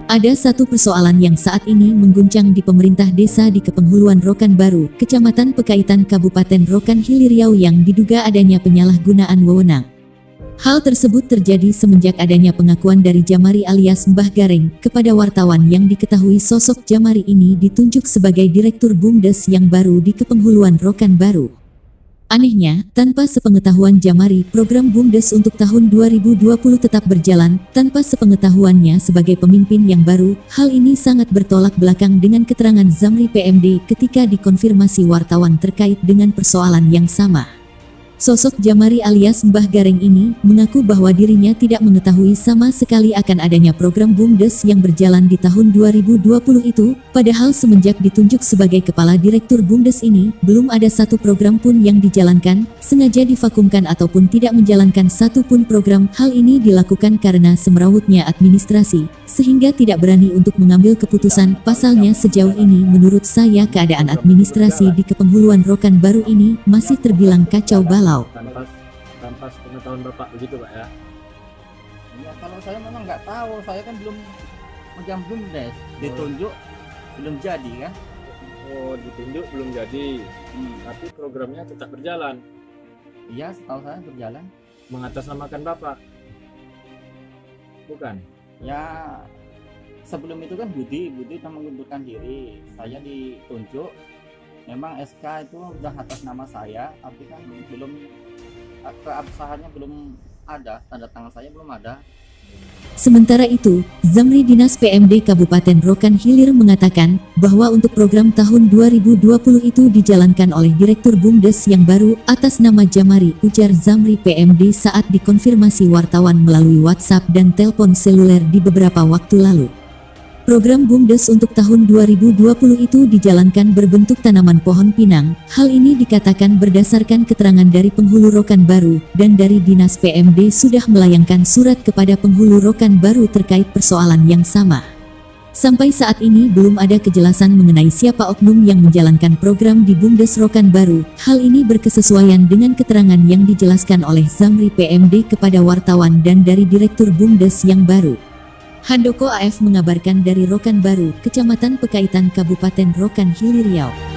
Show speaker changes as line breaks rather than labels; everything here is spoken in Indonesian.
Ada satu persoalan yang saat ini mengguncang di pemerintah desa di Kepenghuluan Rokan Baru, Kecamatan Pekaitan Kabupaten Rokan Hilir Riau yang diduga adanya penyalahgunaan wewenang. Hal tersebut terjadi semenjak adanya pengakuan dari Jamari alias Mbah Gareng kepada wartawan yang diketahui sosok Jamari ini ditunjuk sebagai Direktur BUMDes yang baru di Kepenghuluan Rokan Baru. Anehnya, tanpa sepengetahuan Jamari, program BUMDes untuk tahun 2020 tetap berjalan, tanpa sepengetahuannya sebagai pemimpin yang baru. Hal ini sangat bertolak belakang dengan keterangan Zamri PMD ketika dikonfirmasi wartawan terkait dengan persoalan yang sama. Sosok Jamari alias Mbah Gareng ini mengaku bahwa dirinya tidak mengetahui sama sekali akan adanya program BUMDes yang berjalan di tahun 2020 itu, padahal semenjak ditunjuk sebagai Kepala Direktur BUMDes ini, belum ada satu program pun yang dijalankan, sengaja divakumkan ataupun tidak menjalankan satu pun program. Hal ini dilakukan karena semrawutnya administrasi, sehingga tidak berani untuk mengambil keputusan. Pasalnya sejauh ini menurut saya keadaan administrasi di Kepenghuluan Rokan Baru ini masih terbilang kacau balau.
Tanpa pengetahuan Bapak begitu Pak ya?
Ya kalau saya memang nggak tahu, saya kan belum megang BUMDes, ditunjuk belum jadi kan?
Oh ditunjuk belum jadi, tapi programnya tetap berjalan.
Iya setahu saya berjalan.
Mengatasnamakan Bapak? Bukan?
Ya sebelum itu kan Budi kan mengundurkan diri, saya ditunjuk. Memang SK itu udah atas nama saya, tapi kan belum keabsahannya belum ada, tanda tangan saya belum ada.
Sementara itu, Zamri Dinas PMD Kabupaten Rokan Hilir mengatakan bahwa untuk program tahun 2020 itu dijalankan oleh Direktur BUMDes yang baru atas nama Jamari, ujar Zamri PMD saat dikonfirmasi wartawan melalui WhatsApp dan telepon seluler di beberapa waktu lalu. Program BUMDes untuk tahun 2020 itu dijalankan berbentuk tanaman pohon pinang. Hal ini dikatakan berdasarkan keterangan dari penghulu Rokan Baru, dan dari Dinas PMD sudah melayangkan surat kepada penghulu Rokan Baru terkait persoalan yang sama. Sampai saat ini belum ada kejelasan mengenai siapa oknum yang menjalankan program di BUMDes Rokan Baru. Hal ini berkesesuaian dengan keterangan yang dijelaskan oleh Zamri PMD kepada wartawan dan dari Direktur BUMDes yang baru. Handoko AF mengabarkan dari Rokan Baru, Kecamatan Pekaitan Kabupaten Rokan Hilir Riau.